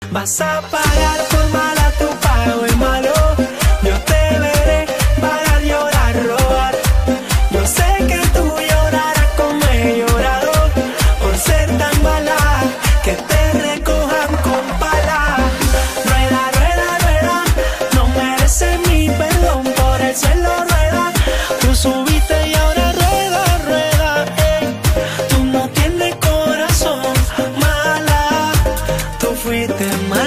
Vas a pagar por mala, tu pago es malo. Yo te veré pagar, llorar, robar. Yo sé que tú llorarás como he llorado por ser tan mala, que te recojan con pala. Rueda, rueda, rueda, no mereces mi perdón, por el suelo rueda. Tú subiste y ahora rueda, rueda, tú no tienes corazón, mala, tú fuiste mala.